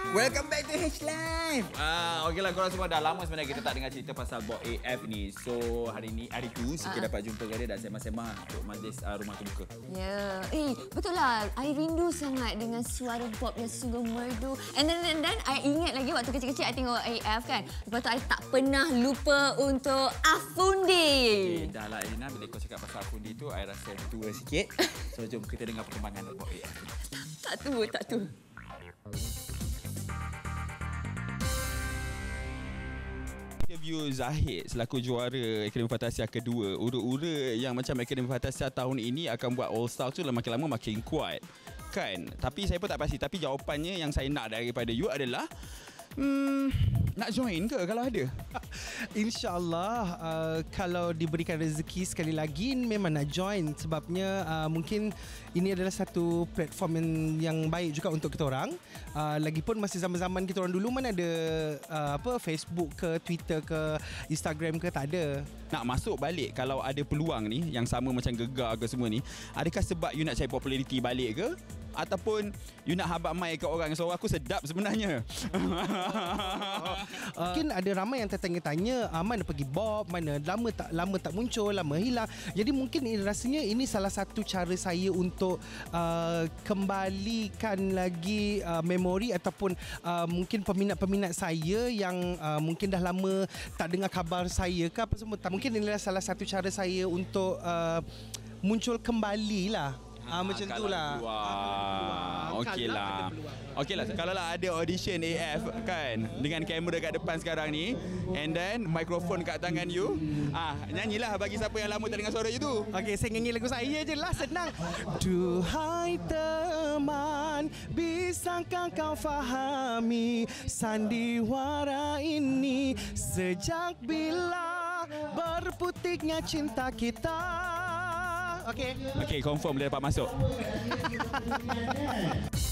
Welcome back to H Live. Okeylah, korang semua dah lama sebenarnya kita tak dengar cerita pasal Bob AF ni. So hari tu kita dapat jumpa dengan dia dan sembang-sembang untuk majlis rumah terbuka. Ya, betul lah. I rindu sangat dengan suara Bob yang sungguh merdu. And then I ingat lagi waktu kecil-kecil I tengok AF kan. Lepas tu I tak pernah lupa untuk Afundi. Dah lah Elina, bila kau cakap pasal Afundi tu I rasa tua sikit. So jom kita dengar perkembangan Bob AF. Tak tu. Interview Zahid selaku juara Akademi Fantasia kedua. Ura-ura yang macam Akademi Fantasia tahun ini akan buat All Star tu makin lama makin kuat. Kan? Tapi saya pun tak pasti. Tapi jawapannya yang saya nak daripada you adalah nak join ke kalau ada? InsyaAllah kalau diberikan rezeki sekali lagi memang nak join. Sebabnya mungkin ini adalah satu platform yang baik juga untuk kita orang. Lagipun masa zaman-zaman kita orang dulu mana ada Facebook ke Twitter ke Instagram ke, tak ada. Nak masuk balik kalau ada peluang ni yang sama macam Gegar ke semua ni, adakah sebab you nak cari populariti balik ke? Ataupun you nak habaq mic ke orang? So aku sedap sebenarnya. Mungkin ada ramai yang tertanya-tanya mana pergi Bob, mana lama tak muncul, lama hilang. Jadi mungkin rasanya ini salah satu cara saya untuk kembalikan lagi memori ataupun mungkin peminat-peminat saya yang mungkin dah lama tak dengar khabar saya ke apa semua. Mungkin inilah salah satu cara saya untuk muncul kembali lah. Macam tu lah. Okeylah. Kalau lah ada audition AF kan, dengan kamera kat depan sekarang ni, and then mikrofon kat tangan you, nyanyilah bagi siapa yang lama tak dengar suara you tu. Okey, saya nyanyi lagu saya je lah, senang. Duhai teman, bisakah kau fahami sandiwara ini? Sejak bila berputiknya cinta kita. Okey, confirm boleh dapat masuk.